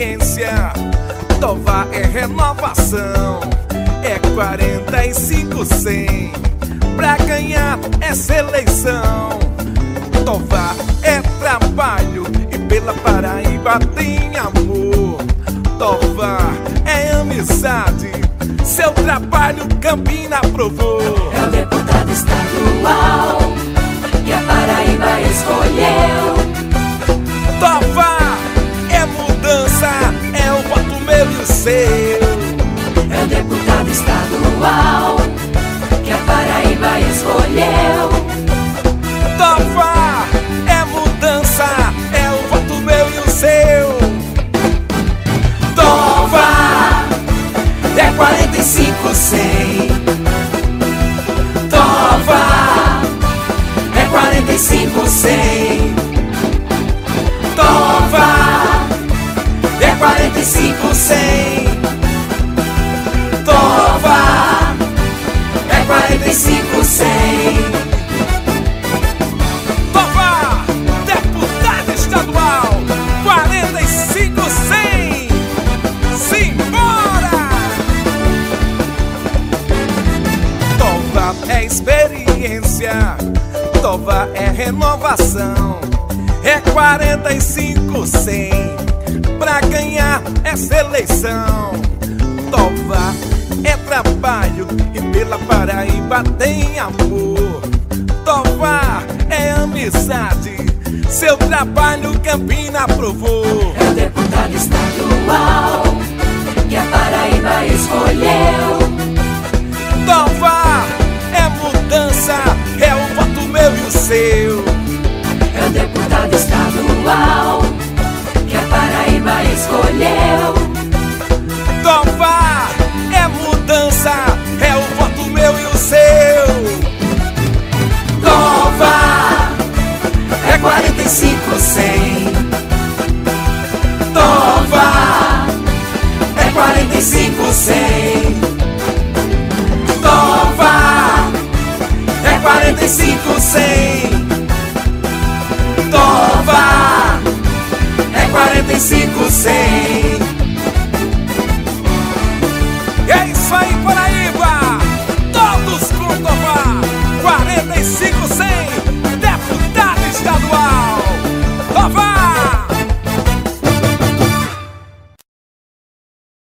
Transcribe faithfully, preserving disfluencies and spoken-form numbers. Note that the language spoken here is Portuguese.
experiência. Tovar é renovação, é quarenta e cinco cem. Pra ganhar essa eleição. Tovar é trabalho e pela Paraíba tem amor. Tovar é amizade, seu trabalho Campina aprovou. É o deputado estadual que a Paraíba escolheu. Tovar é mudança, é o voto meu e o seu. É o deputado estadual que a Paraíba escolheu. Tovar é mudança, é o voto meu e o seu. Tovar é quarenta e cinco cem. Tovar é quarenta e cinco cem. Tovar é quarenta e cinco cem. Tovar é quarenta e cinco cem. Tovar, deputado estadual, quarenta e cinco cem. Simbora! Tovar é experiência, Tovar é renovação, é quarenta e cinco cem. Pra ganhar essa eleição. Tovar é trabalho e pela Paraíba tem amor. Tovar é amizade, seu trabalho Campina aprovou. É o deputado estadual que a Paraíba escolheu. Tovar é mudança, é o voto meu e o seu. É o deputado estadual que a Paraíba escolheu. Tovar é mudança, é o voto meu e o seu. Tovar é quarenta e cinco cem. Tovar é quarenta e cinco cem. Tovar é quarenta e cinco cem.